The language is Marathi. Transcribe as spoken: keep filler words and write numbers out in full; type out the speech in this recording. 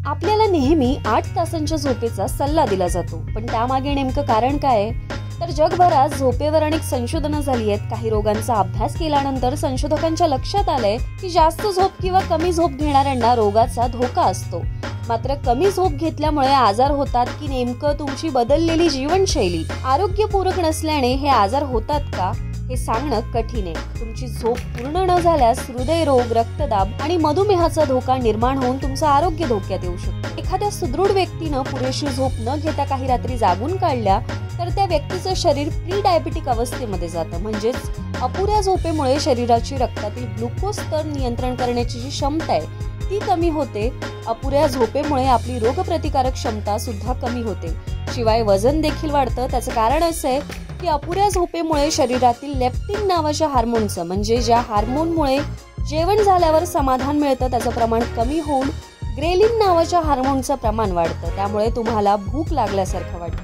आपल्याला नेहमी आठ तासांच्या झोपेचा सल्ला दिला जातो, पण त्यामागे नेमकं कारण काय आहे? तर जगभरात झोपेवर अनेक संशोधनं झाली आहेत. काही रोगांचा अभ्यास केल्यानंतर संशोधकांच्या लक्षात आलंय की जास्त झोप किंवा कमी झोप घेणाऱ्यांना रोगाचा धोका असतो. मात्र कमी झोप घेतल्यामुळे आजार होतात की नेमकं तुमची बदललेली जीवनशैली आरोग्यपूरक नसल्याने हे आजार होतात का, हे सांगणं कठीण आहे. तुमची झोप पूर्ण न झाल्यास हृदयरोग, रक्तदाब आणि मधुमेहाचा धोका निर्माण होऊन तुमचं आरोग्य धोक्यात येऊ शकतं. एखाद्या सुदृढ व्यक्तीनं पुरेशी झोप न घेता काही रात्री जागून काढल्या तर त्या व्यक्तीचं शरीर प्री डायबिटिक अवस्थेमध्ये जातं. म्हणजेच अपुऱ्या झोपेमुळे शरीराची रक्तातील ग्लुकोज स्तर नियंत्रण करण्याची जी क्षमता आहे ती कमी होते. अपुऱ्या झोपेमुळे आपली रोगप्रतिकारक क्षमता सुद्धा कमी होते. शिवाय वजन देखील वाढतं. त्याचं कारण असं आहे की अपुऱ्या झोपेमुळे शरीरातील लेप्टिन नावाच्या हार्मोनचं, म्हणजे ज्या हार्मोनमुळे जेवण झाल्यावर समाधान मिळतं, त्याचं प्रमाण कमी होऊन ग्रेलिन नावाच्या हार्मोनचं प्रमाण वाढतं. त्यामुळे तुम्हाला भूक लागल्यासारखं वाटतं.